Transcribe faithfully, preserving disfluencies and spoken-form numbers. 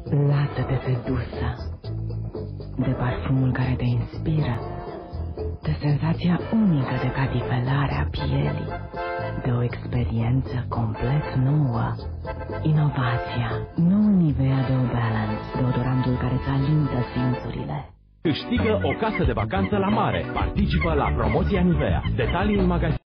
Lasă-te sedusă de parfumul care te inspiră, de senzația unică de catifelare a pielii, de o experiență complet nouă. Inovația, noul Nivea Deo Balance, deodorantul care îți alintă simțurile. Câștigă o casă de vacanță la mare. Participă la promoția Nivea. Detalii în magazin.